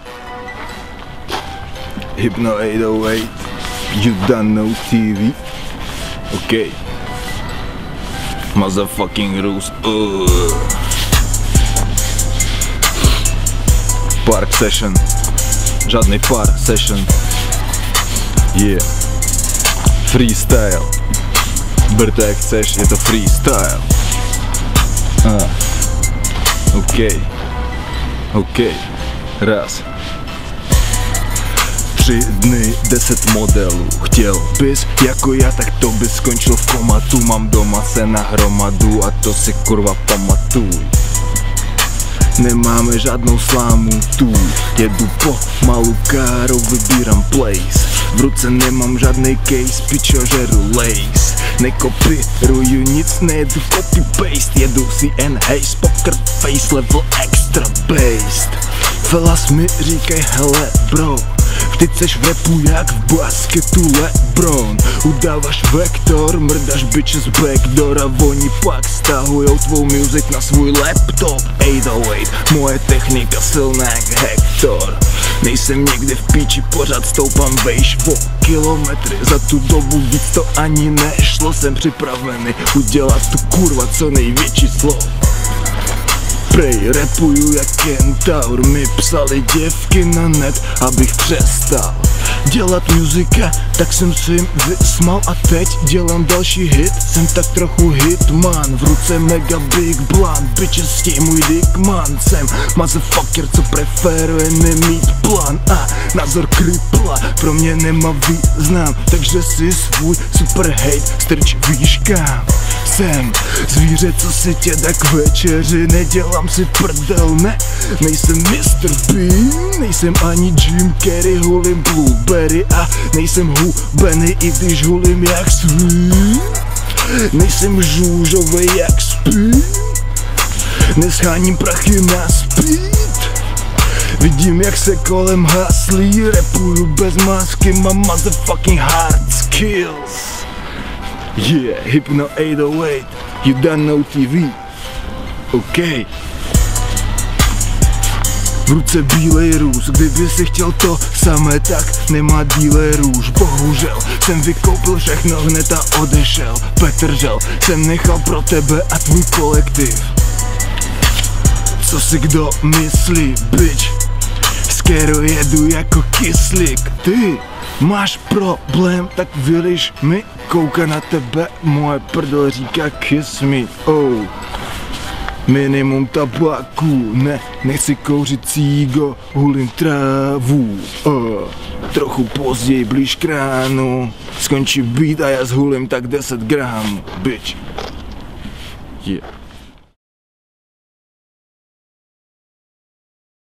Hypno 808, you don't know TV. Okay. Motherfucking rules. Park session. Żadnej park session. Yeah. Freestyle. Berta jak chcesz, je to freestyle. Okej. Okej. Raz. 3 dny, 10 modelů. Chtěl bys jako já, tak to by skončil v komatu. Mám doma se na hromadu a to si kurva pamatuj. Nemáme žádnou slámu tu. Jedu po malou káru, vybírám place. V ruce nemám žádnej case, pičo žeru lace. Nekopíruju nic, nejedu copy-paste. Jedu CN Haze, poker face, level extra based. Fellas mi říkaj hele bro, ty seš v rapu jak v basketu LeBron. Udáváš vektor, mrdáš bitches backdoor a oni pak stahujou tvou music na svůj laptop. 808, moje technika silná jak Hector. Nejsem někde v píči, pořád stoupám vejš o kilometry. Za tu dobu víc to ani nešlo, jsem připravený udělat tu kurva co největší slovo. Prej rapuju jak kentaur, mi psali děvky na net, abych přestal dělat muzika, tak jsem si jim vysmal a teď dělám další hit. Jsem tak trochu hitman, v ruce mega big blunt, bitches chtěj můj dickman. Jsem motherfucker, co preferuje nemít plán a názor kripla pro mě nemá význam, takže si svůj super hate strč víš kam. Jsem zvíře, co si tě dá k večeři, nedělám si prdel, ne. Nejsem Mr. Bean, nejsem ani Jim Carrey, hulím Blueberry a nejsem hubený, i když hulím jak svý. Nejsem žůžovej jak spí, nescháním prachy na speed. Vidím jak se kolem haslí, rapuju bez masky, mám motherfucking hard skills. Yeah, Hypno 808, you don't know TV. Okay. V ruce bílej růž, kdyby si chtěl to samé, tak nemá díle růž. Bohužel jsem vykoupil všechno hned a odešel. Petržel jsem nechal pro tebe a tvůj kolektiv. Co si kdo myslí, bitch? Skero jedu jako kyslík. Ty máš problém, tak vyliš mi, kouka na tebe, moje prdel říká kiss me, oh. Minimum tabáku, ne, nechci kouřit cígo, hulím trávu, trochu později blíž k ránu, skončí beat a já zhulím tak 10 gramů, bitch. Yeah.